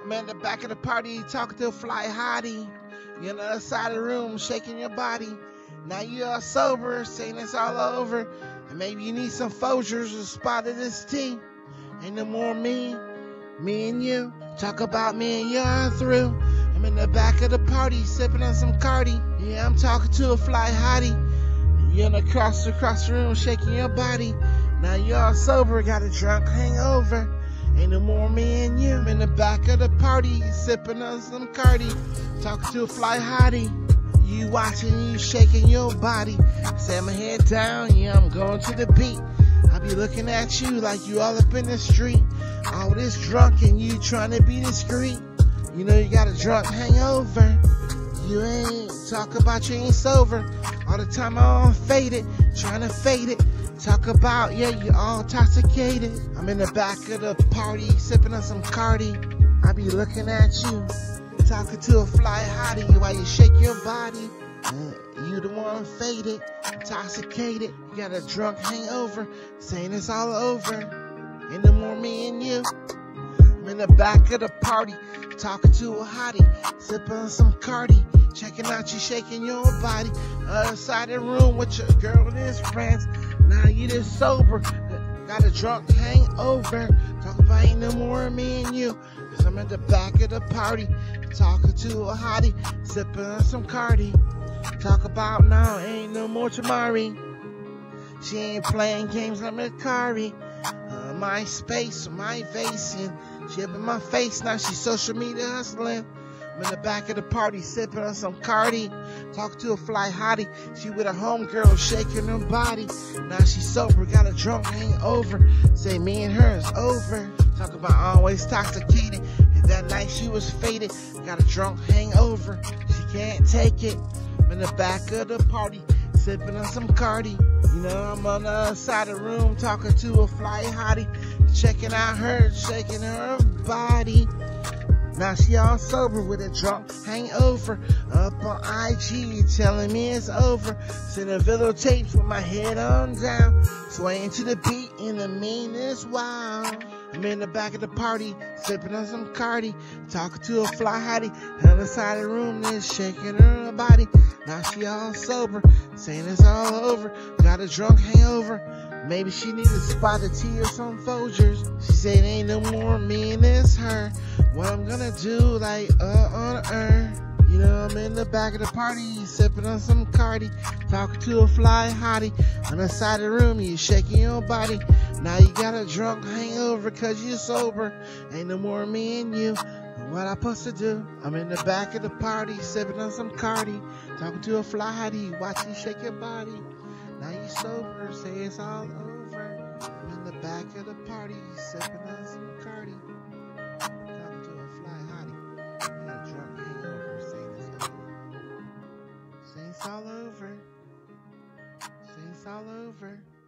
I'm in the back of the party talking to a fly hottie. You're on the other side of the room shaking your body. Now you are sober, saying it's all over. And maybe you need some Folgers or a spot of this tea. Ain't no more me and you. Talk about me and you are through. I'm in the back of the party sipping on some Cardi. Yeah, I'm talking to a fly hottie. You're in across the room shaking your body. Now you all sober, got a drunk hangover. Ain't no more me and you. I'm in the back of the party sipping on some Cardi. Talking to a fly hottie. You watching, you shaking your body. Say my head down, yeah, I'm going to the beat. I be looking at you like you all up in the street. All this drunk and you trying to be discreet. You know you got a drunk hangover. You ain't talk about you ain't sober. All the time I'm faded, trying to fade it. Talk about, yeah, you all intoxicated. I'm in the back of the party, sipping on some Cardi. I be looking at you, talking to a fly hottie while you shake your body. You the one faded, intoxicated. You got a drunk hangover, saying it's all over. Ain't no more me and you. I'm in the back of the party, talking to a hottie, sipping on some Cardi. Checking out you shaking your body. Other side of the room with your girl and his friends. Now you just sober, got a drunk hangover. Talk about ain't no more me and you. Cause I'm at the back of the party, talking to a hottie, sipping on some Cardi. Talk about now ain't no more Tamari. She ain't playing games, I'm with Kari. My space, my facing. She up in my face, now she social media hustling. I'm in the back of the party sipping on some Cardi. Talk to a fly hottie. She with a homegirl shaking her body. Now she sober, got a drunk hangover. Say me and her is over. Talk about always intoxicated. That night she was faded. Got a drunk hangover. She can't take it. I'm in the back of the party sipping on some Cardi. You know I'm on the other side of the room talking to a fly hottie. Checking out her, shaking her body. Now she all sober with a drunk hangover. Up on IG telling me it's over. Sending videotapes with my head on down. Swaying to the beat in the meanest wow. I'm in the back of the party, sipping on some Cardi. Talking to a fly hottie. On the side of the room, just shaking her body. Now she all sober, saying it's all over. Got a drunk hangover. Maybe she needs a spot of tea or some Folgers. She said ain't no more me and it's her. What I'm gonna do like on her. You know I'm in the back of the party, sipping on some Cardi. Talking to a fly hottie. On the side of the room, you shaking your body. Now you got a drunk hangover cause you're sober. Ain't no more me and you. What I supposed to do? I'm in the back of the party, sipping on some Cardi. Talking to a fly hottie, watching you shake your body. Now you sober, say it's all over. I'm in the back of the party, sipping on some Cardi. Talking to a fly hottie. You got a drunk hangover, saying it's over. Saying it's all over. Saying it's all over.